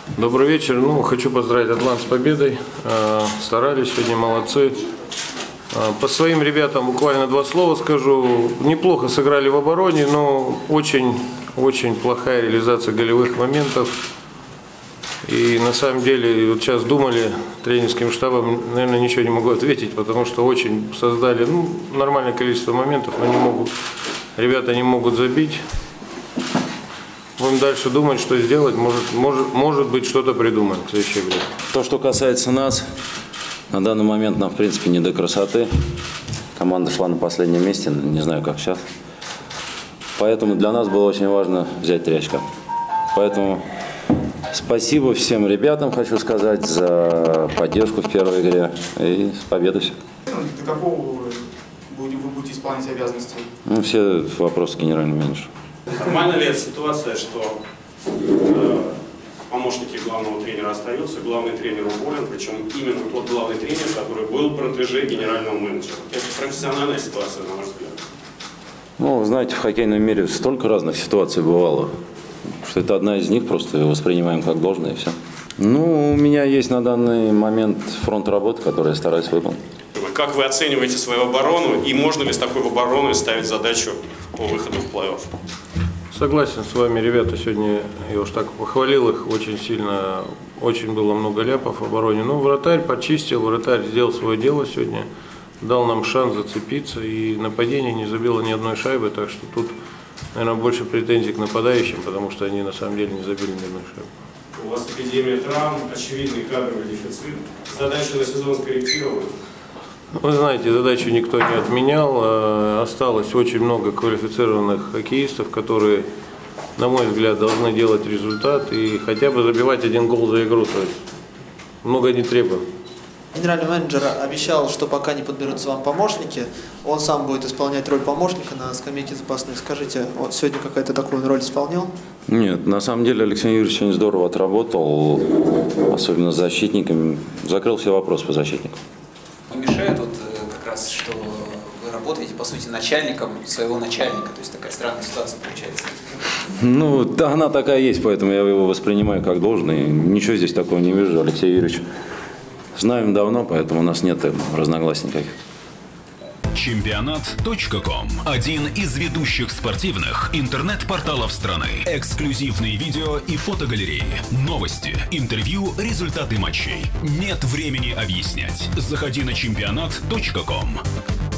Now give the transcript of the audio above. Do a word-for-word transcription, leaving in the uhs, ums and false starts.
Добрый вечер. Ну, хочу поздравить Атлант с победой. Старались сегодня, молодцы. По своим ребятам буквально два слова скажу. Неплохо сыграли в обороне, но очень-очень плохая реализация голевых моментов. И на самом деле, вот сейчас думали тренерским штабом, наверное, ничего не могу ответить, потому что очень создали ну, нормальное количество моментов, но не могут, ребята не могут забить. Будем дальше думать, что сделать. Может, может, может быть, что-то придумаем в следующей игре. То, что касается нас, на данный момент нам, в принципе, не до красоты. Команда шла на последнем месте, не знаю, как сейчас. Поэтому для нас было очень важно взять три очка. Поэтому спасибо всем ребятам, хочу сказать, за поддержку в первой игре. И с победой всех. До какого вы будете исполнять обязанности? Ну, все вопросы генерального менеджера. Нормально ли эта ситуация, что э, помощники главного тренера остаются, главный тренер уволен, причем именно тот главный тренер, который был протеже генерального менеджера? Это профессиональная ситуация, на ваш взгляд? Ну, вы знаете, в хоккейном мире столько разных ситуаций бывало, что это одна из них, просто ее воспринимаем как должное и все. Ну, у меня есть на данный момент фронт работы, который я стараюсь выполнить. Как вы оцениваете свою оборону и можно ли с такой обороной ставить задачу по выходу в плей-офф? Согласен с вами, ребята, сегодня я уж так похвалил их очень сильно, очень было много ляпов в обороне. Но вратарь почистил, вратарь сделал свое дело сегодня, дал нам шанс зацепиться и нападение не забило ни одной шайбы, так что тут, наверное, больше претензий к нападающим, потому что они на самом деле не забили ни одной шайбы. У вас эпидемия травм, очевидный кадровый дефицит. Задача на сезон скорректирована? Вы знаете, задачу никто не отменял. Осталось очень много квалифицированных хоккеистов, которые, на мой взгляд, должны делать результат и хотя бы забивать один гол за игру. То есть много не требуем. Генеральный менеджер обещал, что пока не подберутся вам помощники, он сам будет исполнять роль помощника на скамейке запасных. Скажите, он сегодня какая-то такую роль исполнял? Нет, на самом деле Алексей Юрьевич очень здорово отработал, особенно с защитниками, закрыл все вопросы по защитнику. Не мешает вот как раз, что вы работаете, по сути, начальником своего начальника, то есть такая странная ситуация получается. Ну, да, она такая есть, поэтому я его воспринимаю как должное. Ничего здесь такого не вижу, Алексей Юрьевич. Знаем давно, поэтому у нас нет разногласий никаких. Чемпионат точка ком – один из ведущих спортивных интернет-порталов страны. Эксклюзивные видео и фотогалереи, новости, интервью, результаты матчей. Нет времени объяснять. Заходи на чемпионат точка ком.